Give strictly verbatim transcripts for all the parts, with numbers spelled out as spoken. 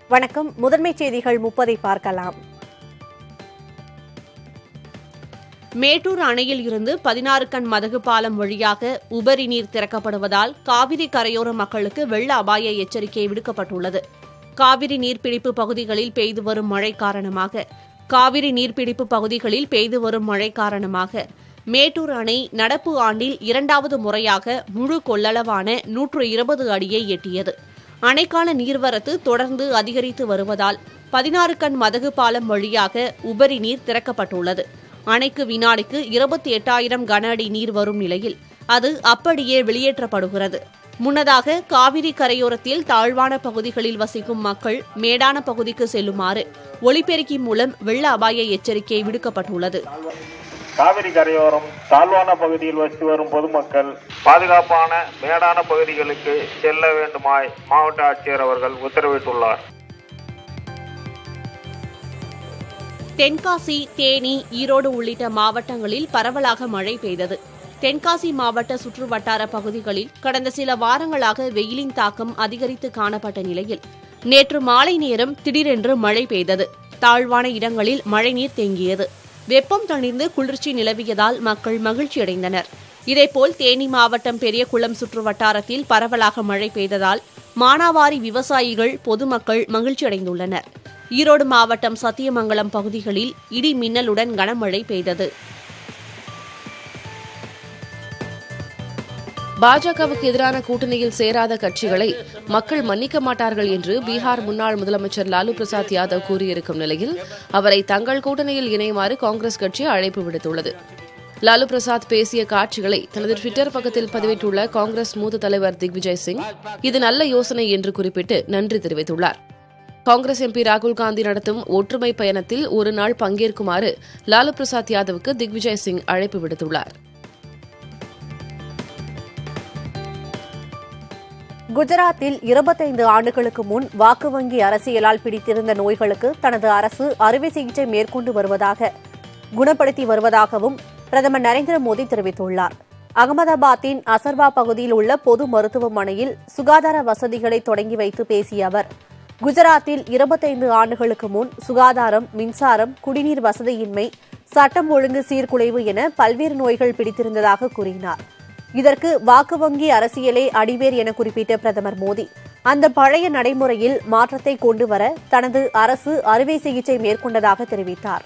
வணக்கம். முதன்மை செய்திகள் முப்பதை பார்க்கலாம். மேட்டூர் அணையில் இருந்து பதினாறு கண் மதகு பாலம் வழியாக உபரி நீர் திறக்கப்படுவதால் காவிரி கரையோர மக்களுக்கு வெள்ள அபாய எச்சரிக்கை விடுக்கப்பட்டுள்ளது. காவிரி நீர்பிடிப்பு பகுதிகளில் பெய்து வரும் மழை காரணமாக காவிரி நீர்பிடிப்பு பகுதிகளில் பெய்து வரும் மழை காரணமாக மேட்டூர் அணை நடப்பு ஆண்டில் இரண்டாவது முறையாக முழு கொள்ளளவான நூற்று இருபது அடியை எட்டியது. அணைக்கான நீர்வரத்து தொடர்ந்து அதிகரித்து வருவதால் பதினாறு கண் மதகு பாலம் வழியாக உபரி நீர் திறக்கப்பட்டுள்ளது. அணைக்கு வினாடிக்கு இருபத்தி எட்டாயிரம் கன அடி நீர் வரும் நிலையில் அது அப்படியே வெளியேற்றப்படுகிறது. முன்னதாக காவிரி கரையோரத்தில் தாழ்வான பகுதிகளில் வசிக்கும் மக்கள் மேடான பகுதிக்கு செல்லுமாறு ஒலிபெருக்கி மூலம் வெள்ள அபாய எச்சரிக்கை விடுக்கப்பட்டுள்ளது. காவிரி கரையோரம் தாழ்வான பகுதியில் வசித்து வரும் பொதுமக்கள் பாதுகாப்பான மேடான பகுதிகளுக்கு செல்ல வேண்டுமாய் மாவட்ட ஆட்சியர் அவர்கள் உத்தரவிட்டுள்ளார். தென்காசி, தேனி, ஈரோடு உள்ளிட்ட மாவட்டங்களில் பரவலாக மழை பெய்தது. தென்காசி மாவட்ட சுற்றுவட்டார பகுதிகளில் கடந்த சில வாரங்களாக வெயிலின் தாக்கம் அதிகரித்து காணப்பட்ட நிலையில் நேற்று மாலை நேரம் திடீரென்று மழை பெய்தது. தாழ்வான இடங்களில் மழைநீர் தேங்கியது. வெப்பம் தணிந்து குளிர்ச்சி நிலவியதால் மக்கள் மகிழ்ச்சியடைந்தனர். இதேபோல் தேனி மாவட்டம் பெரியகுளம் சுற்றுவட்டாரத்தில் பரவலாக மழை பெய்ததால் மானாவாரி விவசாயிகள், பொதுமக்கள் மகிழ்ச்சியடைந்துள்ளனர். ஈரோடு மாவட்டம் சத்தியமங்கலம் பகுதிகளில் இடி மின்னலுடன் கனமழை பெய்தது. பாஜகவுக்கு எதிரான கூட்டணியில் சேராத கட்சிகளை மக்கள் மன்னிக்க மாட்டார்கள் என்று பீகார் முன்னாள் முதலமைச்சர் லாலு பிரசாத் யாதவ் கூறியிருக்கும் நிலையில் அவரை தங்கள் கூட்டணியில் இணையுமாறு காங்கிரஸ் கட்சி அழைப்பு விடுத்துள்ளது. லாலு பிரசாத் பேசிய காட்சிகளை தனது டுவிட்டர் பக்கத்தில் பதிவிட்டுள்ள காங்கிரஸ் மூத்த தலைவர் திக்விஜய் சிங் இது நல்ல யோசனை என்று குறிப்பிட்டு நன்றி தெரிவித்துள்ளார். காங்கிரஸ் எம்பி ராகுல் காந்தி நடத்தும் ஒற்றுமை பயணத்தில் ஒரு நாள் பங்கேற்குமாறு லாலு பிரசாத் யாதவுக்கு திக்விஜய் சிங் அழைப்பு விடுத்துள்ளார். குஜராத்தில் இருபத்தைந்து ஆண்டுகளுக்கு முன் வாக்கு வங்கி அரசியலால் பிடித்திருந்த நோய்களுக்கு தனது அரசு அறுவை சிகிச்சை மேற்கொண்டு வருவதாக குணப்படுத்தி வருவதாகவும் பிரதமர் நரேந்திர மோடி தெரிவித்துள்ளார். அகமதாபாத்தின் அசர்வா பகுதியில் உள்ள பொது மருத்துவமனையில் சுகாதார வசதிகளை தொடங்கி வைத்து பேசிய அவர், குஜராத்தில் இருபத்தைந்து ஆண்டுகளுக்கு முன் சுகாதாரம், மின்சாரம், குடிநீர் வசதியின்மை, சட்டம் ஒழுங்கு சீர்குலைவு என பல்வேறு நோய்கள் பிடித்திருந்ததாக கூறினார். இதற்கு வாக்கு வங்கி அரசியலே அடிவேர் என குறிப்பிட்ட பிரதமர் மோடி, அந்த பழைய நடைமுறையில் மாற்றத்தை கொண்டுவர தனது அரசு அறுவை சிகிச்சை மேற்கொண்டதாக தெரிவித்தார்.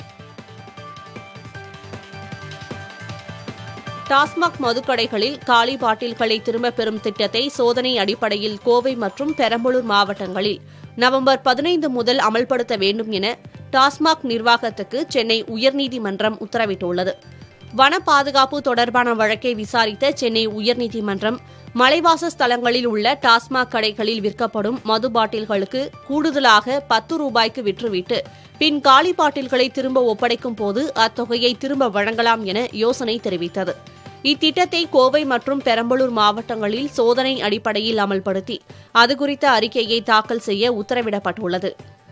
டாஸ்மாக் மதுக்கடைகளில் காலி பாட்டில்களை திரும்பப் பெறும் திட்டத்தை சோதனை அடிப்படையில் கோவை மற்றும் பெரம்பலூர் மாவட்டங்களில் நவம்பர் பதினைந்து முதல் அமல்படுத்த வேண்டும் என டாஸ்மாக் நிர்வாகத்துக்கு சென்னை உயர்நீதிமன்றம் உத்தரவிட்டுள்ளது. வன பாதுகாப்பு தொடர்பான வழக்கை விசாரித்த சென்னை உயர்நீதிமன்றம் மலைவாச ஸ்தலங்களில் உள்ள டாஸ்மாக் கடைகளில் விற்கப்படும் மது பாட்டில்களுக்கு கூடுதலாக பத்து ரூபாய்க்கு விற்றுவிட்டு பின் காலி பாட்டில்களை திரும்ப ஒப்படைக்கும் போது அத்தொகையை திரும்ப வழங்கலாம் என யோசனை தெரிவித்தது. இத்திட்டத்தை கோவை மற்றும் பெரம்பலூர் மாவட்டங்களில் சோதனை அடிப்படையில் அமல்படுத்தி அதுகுறித்த அறிக்கையை தாக்கல் செய்ய உத்தரவிடப்பட்டுள்ளது.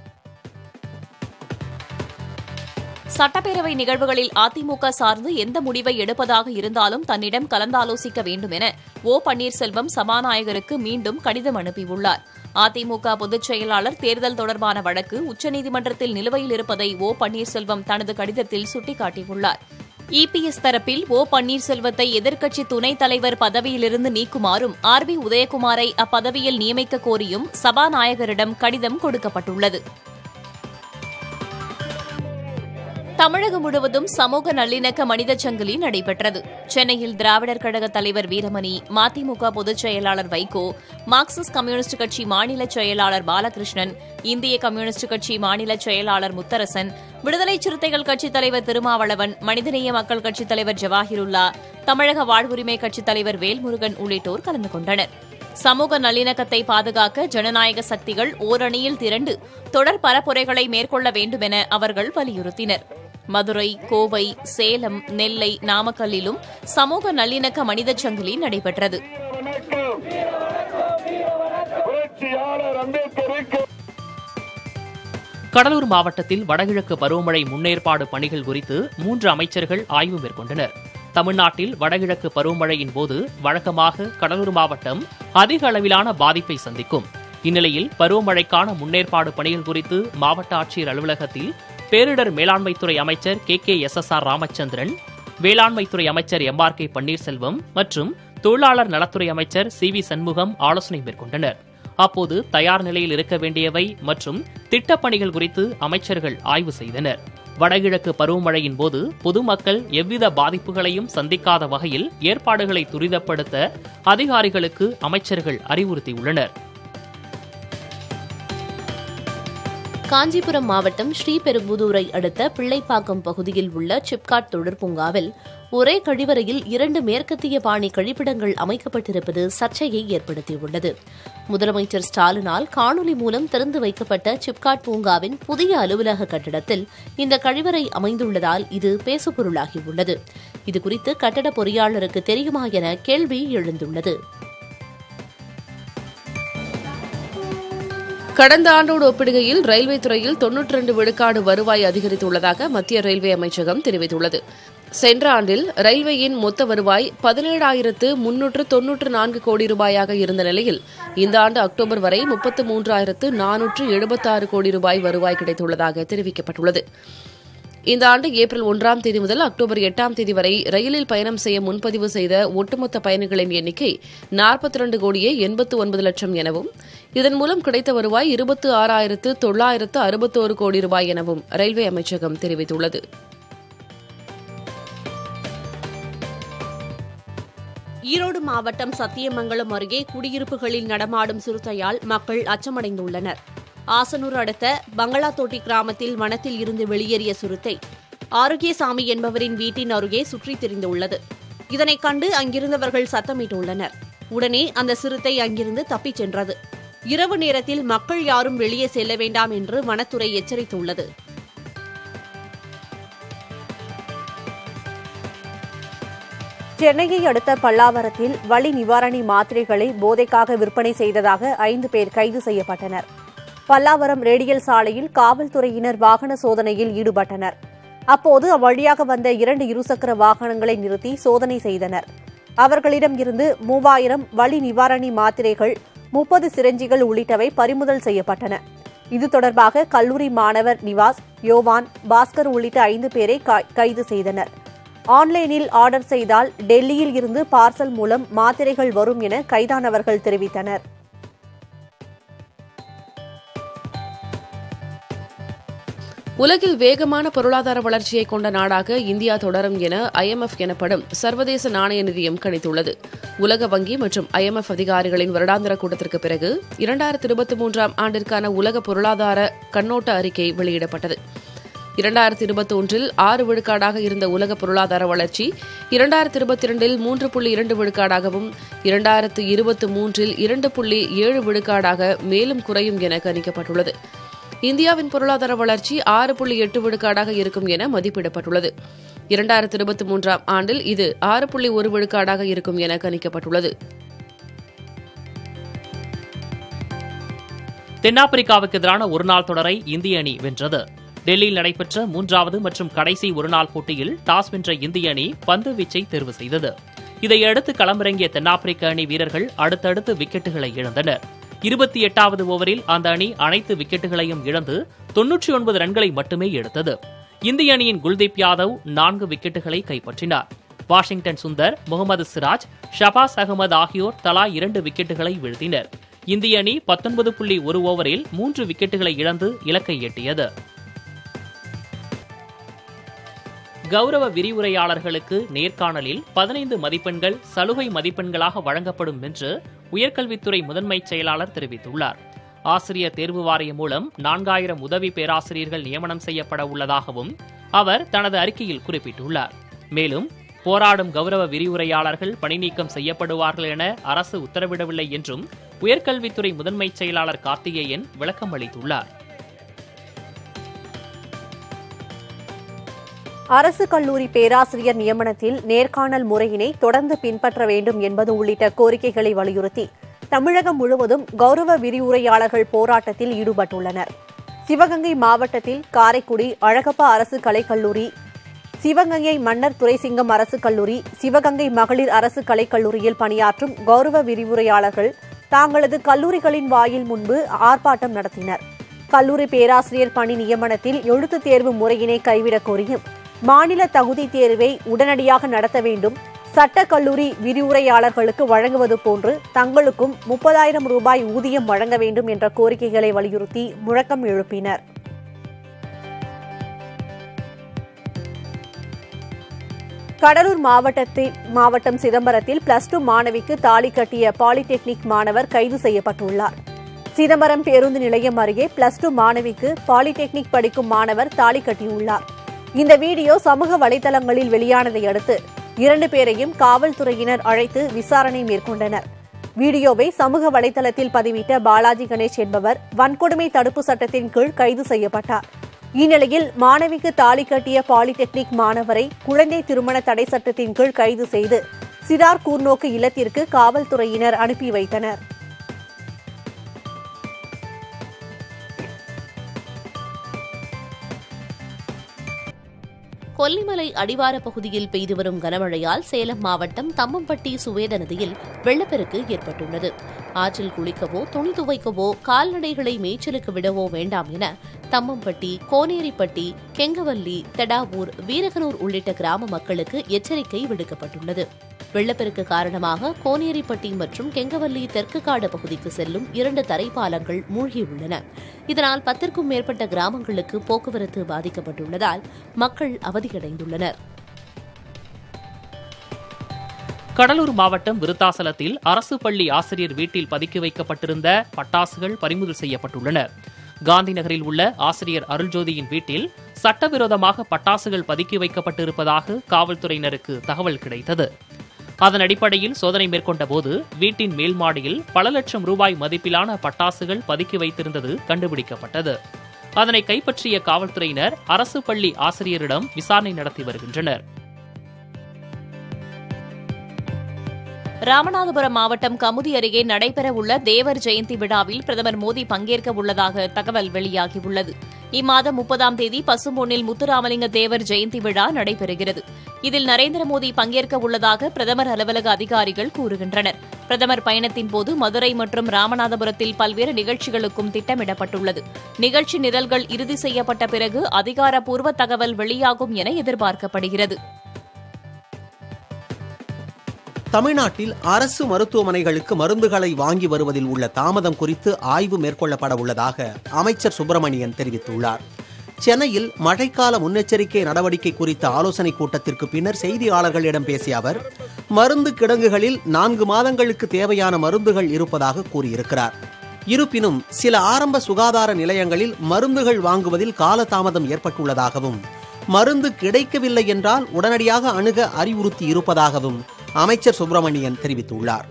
சட்டப்பேரவை நிகழ்வுகளில் அதிமுக சார்ந்து எந்த முடிவை எடுப்பதாக இருந்தாலும் தன்னிடம் கலந்தாலோசிக்க வேண்டும் என ஓ பன்னீர்செல்வம் சபாநாயகருக்கு மீண்டும் கடிதம் அனுப்பியுள்ளார். அதிமுக பொதுச் செயலாளர் தேர்தல் தொடர்பான வழக்கு உச்சநீதிமன்றத்தில் நிலுவையில் இருப்பதை ஓ பன்னீர்செல்வம் தனது கடிதத்தில் சுட்டிக்காட்டியுள்ளார். இபிஎஸ் தரப்பில் ஓ பன்னீர்செல்வத்தை எதிர்க்கட்சி துணைத் தலைவர் பதவியிலிருந்து நீக்குமாறும் ஆர் பி உதயகுமாரை அப்பதவியில் நியமிக்க கோரியும் சபாநாயகரிடம் கடிதம் கொடுக்கப்பட்டுள்ளது. தமிழகம் முழுவதும் சமூக நல்லிணக்க மனிதச் சங்கிலி நடைபெற்றது. சென்னையில் திராவிடர் கழக தலைவர் வீரமணி, மதிமுக பொதுச் செயலாளர் வைகோ, மார்க்சிஸ்ட் கம்யூனிஸ்ட் கட்சி மாநில செயலாளர் பாலகிருஷ்ணன், இந்திய கம்யூனிஸ்ட் கட்சி மாநில செயலாளர் முத்தரசன், விடுதலை சிறுத்தைகள் கட்சித் தலைவர் திருமாவளவன், மனிதநேய மக்கள் கட்சித் தலைவர் ஜவாஹிருல்லா, தமிழக வாழ்வுரிமை கட்சித் தலைவர் வேல்முருகன் உள்ளிட்டோர் கலந்து கொண்டனர். சமூக நல்லிணக்கத்தை பாதுகாக்க ஜனநாயக சக்திகள் ஓரணியில் திரண்டு தொடர் பரப்புரைகளை மேற்கொள்ள வேண்டும் என அவர்கள் வலியுறுத்தினர். மதுரை, கோவை, சேலம், நெல்லை, நாமக்கல்லிலும் சமூக நல்லிணக்க மனிதச் சங்கிலி நடைபெற்றது. கடலூர் மாவட்டத்தில் வடகிழக்கு பருவமழை முன்னேற்பாடு பணிகள் குறித்து மூன்று அமைச்சர்கள் ஆய்வு மேற்கொண்டனர். தமிழ்நாட்டில் வடகிழக்கு பருவமழையின் போது வழக்கமாக கடலூர் மாவட்டம் அதிக அளவிலான பாதிப்பை சந்திக்கும். இந்நிலையில் பருவமழைக்கான முன்னேற்பாடு பணிகள் குறித்து மாவட்ட ஆட்சியர் அலுவலகத்தில் பேரிடர் மேலாண்மைத்துறை அமைச்சர் K K S S R Ramachandran, வேளாண்மைத்துறை அமைச்சர் எம் ஆர் கே பன்னீர்செல்வம் மற்றும் தொழிலாளர் நலத்துறை அமைச்சர் சி வி சண்முகம் ஆலோசனை மேற்கொண்டனர். அப்போது தயார் நிலையில் இருக்க வேண்டியவை மற்றும் திட்டப்பணிகள் குறித்து அமைச்சர்கள் ஆய்வு செய்தனர். வடகிழக்கு பருவமழையின் போது பொதுமக்கள் எவ்வித பாதிப்புகளையும் சந்திக்காத வகையில் ஏற்பாடுகளை துரிதப்படுத்த அதிகாரிகளுக்கு அமைச்சர்கள் அறிவுறுத்தியுள்ளனர். காஞ்சிபுரம் மாவட்டம் ஸ்ரீபெரும்புதூரை அடுத்த பிள்ளைப்பாக்கம் பகுதியில் உள்ள சிப்காட் தொழிற்பூங்காவில் ஒரே கழிவறையில் இரண்டு மேற்கத்திய பாணி கழிப்பிடங்கள் அமைக்கப்பட்டிருப்பது சர்ச்சையை ஏற்படுத்தியுள்ளது. முதலமைச்சர் ஸ்டாலினால் காணொலி மூலம் திறந்து வைக்கப்பட்ட சிப்காட் பூங்காவின் புதிய அலுவலக கட்டிடத்தில் இந்த கழிவறை அமைந்துள்ளதால் இது பேசுபொருளாகியுள்ளது. இதுகுறித்து கட்டட பொறியாளருக்கு தெரியுமா என கேள்வி எழுந்துள்ளது. கடந்த ஆண்டோடு ஒப்பிடுகையில் ரயில்வே துறையில் தொன்னூற்றி இரண்டு விழுக்காடு வருவாய் அதிகரித்துள்ளதாக மத்திய ரயில்வே அமைச்சகம் தெரிவித்துள்ளது. சென்ற ஆண்டில் ரயில்வேயின் மொத்த வருவாய் பதினேழாயிரத்து முன்னூற்று தொன்னூற்று நான்கு கோடி ரூபாயாக இருந்த நிலையில் இந்த ஆண்டு அக்டோபர் வரை முப்பத்து மூன்றாயிரத்து நானூற்று எழுபத்தாறு கோடி ரூபாய் வருவாய் கிடைத்துள்ளதாக தெரிவிக்கப்பட்டுள்ளது. இந்த ஆண்டு ஏப்ரல் ஒன்றாம் தேதி முதல் அக்டோபர் எட்டாம் தேதி வரை ரயிலில் பயணம் செய்ய முன்பதிவு செய்த ஒட்டுமொத்த பயணிகளின் எண்ணிக்கை நாற்பத்தி இரண்டு கோடியே எண்பத்து ஒன்பது லட்சம் எனவும் இதன் மூலம் கிடைத்த வருவாய் இருபத்து ஆறாயிரத்து தொள்ளாயிரத்து அறுபத்தோரு கோடி ரூபாய் எனவும் ரயில்வே அமைச்சகம் தெரிவித்துள்ளது. ஈரோடு மாவட்டம் சத்தியமங்கலம் அருகே குடியிருப்புகளில் நடமாடும் சிறுத்தையால் மக்கள் அச்சமடைந்துள்ளனர். ஆசனூர் அடுத்த பங்களாத்தோட்டி கிராமத்தில் வனத்தில் இருந்து வெளியேறிய சிறுத்தை ஆரோக்கியசாமி என்பவரின் வீட்டின் அருகே சுற்றித் திரிந்துள்ளது. இதனைக் கண்டு அங்கிருந்தவர்கள் சத்தமிட்டுள்ளனர். உடனே அந்த சிறுத்தை அங்கிருந்து தப்பிச் சென்றது. இரவு நேரத்தில் மக்கள் யாரும் வெளியே செல்ல வேண்டாம் என்று வனத்துறை எச்சரித்துள்ளது. சென்னையை அடுத்த பல்லாவரத்தில் வலி நிவாரணி மாத்திரைகளை போதைக்காக விற்பனை செய்ததாக ஐந்து பேர் கைது செய்யப்பட்டனர். பல்லாவரம் ரேடியல் சாலையில் காவல்துறையினர் வாகன சோதனையில் ஈடுபட்டனர். அப்போது அவ்வழியாக வந்த இரண்டு இருசக்கர வாகனங்களை நிறுத்தி சோதனை செய்தனர். அவர்களிடம் இருந்து மூவாயிரம் வலி நிவாரணி மாத்திரைகள், முப்பது சிரஞ்சிகள் உள்ளிட்டவை பறிமுதல் செய்யப்பட்டன. இது தொடர்பாக கல்லூரி மாணவர் நிவாஸ், யோவான், பாஸ்கர் உள்ளிட்ட ஐந்து பேரை கைது செய்தனர். ஆன்லைனில் ஆர்டர் செய்தால் டெல்லியில் இருந்து பார்சல் மூலம் மாத்திரைகள் வரும் என கைதானவர்கள் தெரிவித்தனர். உலகில் வேகமான பொருளாதார வளர்ச்சியை கொண்ட நாடாக இந்தியா தொடரும் என ஐ எம் எஃப் எனப்படும் சர்வதேச நாணய நிதியம் கணித்துள்ளது. உலக வங்கி மற்றும் ஐ எம் எஃப் அதிகாரிகளின் வருடாந்திர கூட்டத்திற்கு பிறகு இரண்டாயிரத்து இருபத்தி மூன்றாம் ஆண்டிற்கான உலக பொருளாதார கண்ணோட்ட அறிக்கை வெளியிடப்பட்டது. இரண்டாயிரத்து இருபத்தி ஒன்றில் ஆறு விழுக்காடாக இருந்த உலக பொருளாதார வளர்ச்சி இரண்டாயிரத்து இருபத்தி இரண்டில் மூன்று புள்ளி இரண்டு விழுக்காடாகவும் இரண்டாயிரத்து இருபத்தி மூன்றில் இரண்டு புள்ளி ஏழு விழுக்காடாக மேலும் குறையும் என கணிக்கப்பட்டுள்ளது. இந்தியாவின் பொருளாதார வளர்ச்சி ஆறு புள்ளி எட்டு விழுக்காடாக இருக்கும் என மதிப்பிடப்பட்டுள்ளது. இரண்டாயிரத்து இருபத்தி மூன்றாம் ஆண்டில் இது ஆறு புள்ளி ஒரு விழுக்காடாக இருக்கும் என கணிக்கப்பட்டுள்ளது. தென்னாப்பிரிக்காவுக்கு எதிரான ஒருநாள் தொடரை இந்திய அணி வென்றது. டெல்லியில் நடைபெற்ற மூன்றாவது மற்றும் கடைசி ஒருநாள் போட்டியில் டாஸ் வென்ற இந்திய அணி பந்து வீச்சை தேர்வு செய்தது. இதையடுத்து களமிறங்கிய தென்னாப்பிரிக்க அணி வீரர்கள் அடுத்தடுத்து விக்கெட்டுகளை இழந்தனர். இருபத்தி எட்டாவது ஓவரில் அந்த அணி அனைத்து விக்கெட்டுகளையும் இழந்து தொன்னூற்றி ஒன்பது ரன்களை மட்டுமே எடுத்தது. இந்திய அணியின் குல்தீப் யாதவ் நான்கு விக்கெட்டுகளை கைப்பற்றினார். வாஷிங்டன் சுந்தர், முகமது சிராஜ், ஷபாஸ் அகமது ஆகியோர் தலா இரண்டு விக்கெட்டுகளை வீழ்த்தினர். இந்திய அணி பத்தொன்பது புள்ளி ஒரு ஓவரில் மூன்று விக்கெட்டுகளை இழந்து இலக்கை எட்டியது. கௌரவ விரிவுரையாளர்களுக்கு நேர்காணலில் பதினைந்து மதிப்பெண்கள் சலுகை மதிப்பெண்களாக வழங்கப்படும் என்று உயர்கல்வித்துறை முதன்மை செயலாளர் தெரிவித்துள்ளார். ஆசிரியர் தேர்வு வாரியம் மூலம் நான்காயிரம் உதவி பேராசிரியர்கள் நியமனம் செய்யப்பட உள்ளதாகவும் அவர் தனது அறிக்கையில் குறிப்பிட்டுள்ளார். மேலும் போராடும் கௌரவ விரிவுரையாளர்கள் பணிநீக்கம் செய்யப்படுவார்கள் என அரசு உத்தரவிடவில்லை என்றும் உயர்கல்வித்துறை முதன்மை செயலாளர் கார்த்திகேயன் விளக்கம் அளித்துள்ளார். அரசு கல்லூரி பேராசிரியர் நியமனத்தில் நேர்காணல் முறையினை தொடர்ந்து பின்பற்ற வேண்டும் என்பது உள்ளிட்ட கோரிக்கைகளை வலியுறுத்தி தமிழகம் முழுவதும் கௌரவ விரிவுரையாளர்கள் போராட்டத்தில் ஈடுபட்டுள்ளனர். சிவகங்கை மாவட்டத்தில் காரைக்குடி அழகப்பா அரசு கலைக்கல்லூரி, சிவகங்கை மன்னர் துரைசிங்கம் அரசு கல்லூரி, சிவகங்கை மகளிர் அரசு கலைக்கல்லூரியில் பணியாற்றும் கௌரவ விரிவுரையாளர்கள் தாங்களது கல்லூரிகளின் வாயில் முன்பு ஆர்ப்பாட்டம் நடத்தினர். கல்லூரி பேராசிரியர் பணி நியமனத்தில் எழுத்துத் தேர்வு முறையினை கைவிடக் கோரியும், மாநில தகுதி தேர்வை உடனடியாக நடத்த வேண்டும், சட்டக் கல்லூரி விரிவுரையாளர்களுக்கு வழங்குவது போன்று தங்களுக்கும் முப்பதாயிரம் ரூபாய் ஊதியம் வழங்க வேண்டும் என்ற கோரிக்கைகளை வலியுறுத்தி முழக்கம் எழுப்பினர். கடலூர் மாவட்டத்தில் மாவட்டம் சிதம்பரத்தில் பிளஸ் டூ மாணவிக்கு தாலி கட்டிய பாலிடெக்னிக் மாணவர் கைது செய்யப்பட்டுள்ளார். சிதம்பரம் பேருந்து நிலையம் அருகே பிளஸ் டூ மாணவிக்கு பாலிடெக்னிக் படிக்கும் மாணவர் தாலி கட்டியுள்ளார். இந்த வீடியோ சமூக வலைதளங்களில் வெளியானதை அடுத்து இரண்டு பேரையும் காவல்துறையினர் அழைத்து விசாரணை மேற்கொண்டனர். வீடியோவை சமூக வலைதளத்தில் பதிவிட்ட பாலாஜி கணேஷ் என்பவர் வன்கொடுமை தடுப்பு சட்டத்தின் கீழ் கைது செய்யப்பட்டார். இந்நிலையில் மாணவிக்கு தாலி கட்டிய பாலிடெக்னிக் மாணவரை குழந்தை திருமண தடை சட்டத்தின் கீழ் கைது செய்து சிறார் கூர்நோக்கு இல்லத்திற்கு காவல்துறையினர் அனுப்பி வைத்தனர். கொல்லிமலை அடிவார பகுதியில் பெய்து வரும் கனமழையால் சேலம் மாவட்டம் தம்மம்பட்டி சுவேத நதியில் வெள்ளப்பெருக்கு ஏற்பட்டுள்ளது. ஆற்றில் குளிக்கவோ துணி துவைக்கவோ கால்நடைகளை மேய்ச்சலுக்கு விடவோ வேண்டாம் என தம்மம்பட்டி, கோனேரிப்பட்டி, கெங்கவல்லி, தெடாவூர், வீரகனூர் உள்ளிட்ட கிராம மக்களுக்கு எச்சரிக்கை விடுக்கப்பட்டுள்ளது. வெள்ளப்பெருக்கு காரணமாக கோனேரிப்பட்டி மற்றும் கெங்கவல்லி தெற்கு காடு பகுதிக்கு செல்லும் இரண்டு தரைப்பாலங்கள் மூழ்கியுள்ளன. இதனால் பத்திற்கும் மேற்பட்ட கிராமங்களுக்கு போக்குவரத்து பாதிக்கப்பட்டுள்ளதால் மக்கள் அவதியடைந்துள்ளனர். கடலூர் மாவட்டம் விருத்தாசலத்தில் அரசு பள்ளி ஆசிரியர் வீட்டில் பதுக்கி வைக்கப்பட்டிருந்த பட்டாசுகள் பறிமுதல் செய்யப்பட்டுள்ளன. காந்தி நகரில் உள்ள ஆசிரியர் அருள்ஜோதியின் வீட்டில் சட்டவிரோதமாக பட்டாசுகள் பதுக்கி வைக்கப்பட்டிருப்பதாக காவல்துறையினருக்கு தகவல் கிடைத்தது. அதன் அடிப்படையில் சோதனை மேற்கொண்ட போது வீட்டின் மேல் மாடியில் பல லட்சம் ரூபாய் மதிப்பிலான பட்டாசுகள் பதுக்கி வைத்திருந்தது கண்டுபிடிக்கப்பட்டது. அதனை கைப்பற்றிய காவல்துறையினர் அரசு பள்ளி ஆசிரியரிடம் விசாரணை நடத்தி வருகின்றனர். ராமநாதபுரம் மாவட்டம் கமுதி அருகே நடைபெறவுள்ள தேவர் ஜெயந்தி விழாவில் பிரதமர் மோடி பங்கேற்க உள்ளதாக தகவல் வெளியாகியுள்ளது. இம்மாதம் முப்பதாம் தேதி பசும்பொன்னில் முத்துராமலிங்க தேவர் ஜெயந்தி விழா நடைபெறுகிறது. இதில் நரேந்திர மோடி பங்கேற்க உள்ளதாக பிரதமர் அலுவலக அதிகாரிகள் கூறுகின்றனர். பிரதமர் பயணத்தின் போது மதுரை மற்றும் ராமநாதபுரத்தில் பல்வேறு நிகழ்ச்சிகளுக்கும் திட்டமிடப்பட்டுள்ளது. நிகழ்ச்சி நிரல்கள் இறுதி செய்யப்பட்ட பிறகு அதிகாரப்பூர்வ தகவல் வெளியாகும் என எதிர்பார்க்கப்படுகிறது. தமிழ்நாட்டில் அரசு மருத்துவமனைகளுக்கு மருந்துகளை வாங்கி வருவதில் உள்ள தாமதம் குறித்து ஆய்வு மேற்கொள்ளப்பட உள்ளதாக அமைச்சர் சுப்பிரமணியன் தெரிவித்துள்ளார். சென்னையில் மழைக்கால முன்னெச்சரிக்கை நடவடிக்கை குறித்த ஆலோசனைக் கூட்டத்திற்கு பின்னர் செய்தியாளர்களிடம் பேசிய அவர், மருந்து கிடங்குகளில் நான்கு மாதங்களுக்கு தேவையான மருந்துகள் இருப்பதாக கூறியிருக்கிறார். இருப்பினும் சில ஆரம்ப சுகாதார நிலையங்களில் மருந்துகள் வாங்குவதில் காலதாமதம் ஏற்பட்டுள்ளதாகவும், மருந்து கிடைக்கவில்லை என்றால் உடனடியாக அணுக அறிவுறுத்தி இருப்பதாகவும் அமைச்சர் சுப்பிரமணியன் தெரிவித்துள்ளார்.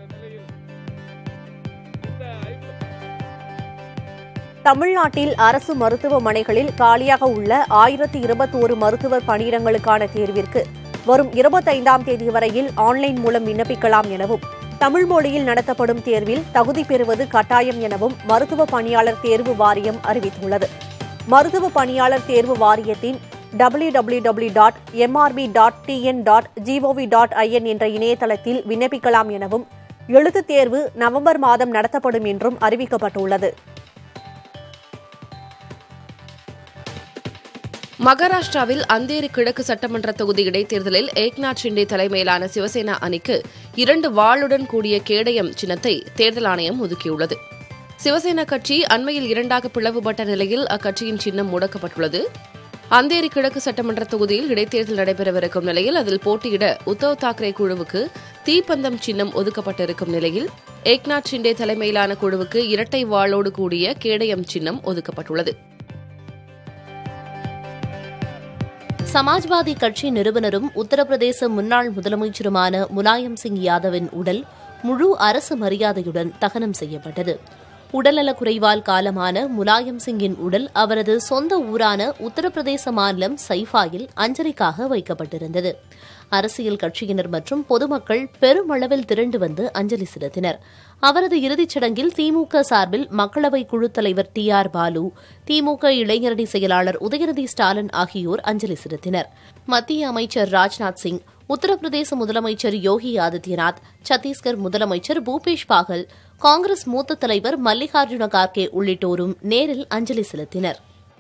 தமிழ்நாட்டில் அரசு மருத்துவமனைகளில் காலியாக உள்ள ஆயிரத்தி இருபத்தோரு மருத்துவர் பணியிடங்களுக்கான தேர்விற்கு வரும் இருபத்தைந்தாம் தேதி வரையில் ஆன்லைன் மூலம் விண்ணப்பிக்கலாம் எனவும், தமிழ் மொழியில் நடத்தப்படும் தேர்வில் தகுதி பெறுவது கட்டாயம் எனவும் மருத்துவ பணியாளர் தேர்வு வாரியம் அறிவித்துள்ளது. மருத்துவ பணியாளர் தேர்வு வாரியத்தின் W W W dot MRB dot TN dot GOV dot IN என்ற இணையதளத்தில் விண்ணப்பிக்கலாம் எனவும், எழுத்துத் தேர்வு நவம்பர் மாதம் நடத்தப்படும் என்றும் அறிவிக்கப்பட்டுள்ளது. மகாராஷ்டிராவில் அந்தேரி கிழக்கு சட்டமன்ற தொகுதி இடைத்தேர்தலில் ஏக்நாத் ஷிண்டே தலைமையிலான சிவசேனா அணிக்கு இரண்டு வாளுடன் கூடிய கேடயம் சின்னத்தை தேர்தல் ஆணையம் ஒதுக்கியுள்ளது. சிவசேனா கட்சி அண்மையில் இரண்டாக பிளவுபட்ட நிலையில் அக்கட்சியின் சின்னம் முடக்கப்பட்டுள்ளது. அந்தேரி கிழக்கு சட்டமன்ற தொகுதியில் இடைத்தேர்தல் நடைபெறவிருக்கும் நிலையில் அதில் போட்டியிட உத்தவ் தாக்கரே குழுவுக்கு தீப்பந்தம் சின்னம் ஒதுக்கப்பட்டிருக்கும் நிலையில் ஏக்நாத் ஷிண்டே தலைமையிலான குழுவுக்கு இரட்டை வாளோடு கூடிய கேடயம் சின்னம் ஒதுக்கப்பட்டுள்ளது. சமாஜ்வாதி கட்சி நிறுவனரும் உத்தரப்பிரதேச முன்னாள் முதலமைச்சருமான முலாயம் சிங் யாதவின் உடல் முழு அரசு மரியாதையுடன் தகனம் செய்யப்பட்டது. உடல்நலக்குறைவால் காலமான முலாயம் சிங்கின் உடல் அவரது சொந்த ஊரான உத்தரப்பிரதேச மாநிலம் சைஃபாயில் அஞ்சலிக்காக வைக்கப்பட்டிருந்தது. அரசியல் கட்சியினர் மற்றும் பொதுமக்கள் பெருமளவில் திரண்டு வந்து அஞ்சலி செலுத்தினர். அவரது இறுதிச் சடங்கில் திமுக சார்பில் மக்களவை குழுத் தலைவர் டி ஆர் பாலு, திமுக இளைஞரணி செயலாளர் உதயநிதி ஸ்டாலின் ஆகியோர் அஞ்சலி செலுத்தினர். மத்திய அமைச்சர் ராஜ்நாத் சிங், உத்தரப்பிரதேச முதலமைச்சர் யோகி ஆதித்யநாத், சத்தீஸ்கர் முதலமைச்சர் பூபேஷ் பாகல், காங்கிரஸ் மூத்த தலைவர் மல்லிகார்ஜுன கார்கே உள்ளிட்டோரும் நேரில் அஞ்சலி செலுத்தினர்.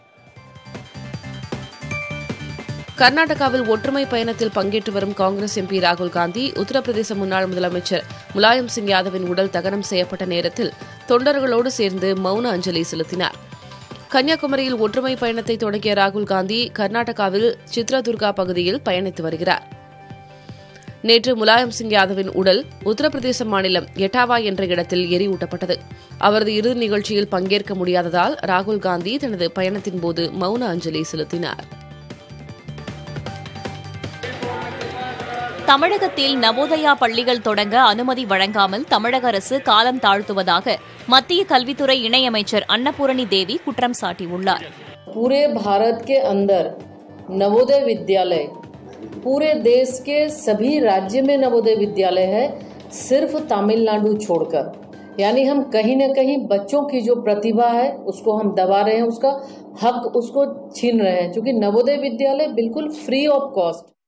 கர்நாடகாவில் ஒற்றுமை பயணத்தில் பங்கேற்று வரும் காங்கிரஸ் எம்பி ராகுல் காந்தி உத்தரப்பிரதேச முன்னாள் முதலமைச்சர் முலாயம் சிங் யாதவின் உடல் தகனம் செய்யப்பட்ட நேரத்தில் தொண்டர்களோடு சேர்ந்து மௌன அஞ்சலி செலுத்தினார். கன்னியாகுமரியில் ஒற்றுமை பயணத்தை தொடங்கிய ராகுல் காந்தி கர்நாடகாவில் சித்ரதுர்கா பகுதியில் பயணித்து வருகிறார். நேற்று முலாயம் சிங் யாதவின் உடல் உத்தரப்பிரதேச மாநிலம் எட்டாவா என்ற இடத்தில் எரியூட்டப்பட்டது. அவரது இறுதி நிகழ்ச்சியில் பங்கேற்க முடியாததால் ராகுல் காந்தி தனது பயணத்தின்போது மௌன அஞ்சலி செலுத்தினார். தமிழகத்தில் நவோதயா பள்ளிகள் தொடங்க அனுமதி வழங்காமல் தமிழக அரசு காலம் தாழ்த்துவதாக மத்திய கல்வித்துறை இணையமைச்சர் अन्नपूर्णी देवी குற்றம் சாட்டியுள்ளார். पूरे भारत के अंदर नवोदय विद्यालय, पूरे देश के सभी राज्य में नवोदय विद्यालय है, सिर्फ तमिलनाडु छोड़कर। यानी हम कहीं न कहीं बच्चों की जो प्रतिभा है उसको हम दबा रहे हैं, उसका हक उसको छीन रहे हैं, क्योंकि नवोदय विद्यालय बिल्कुल फ्री ऑफ कॉस्ट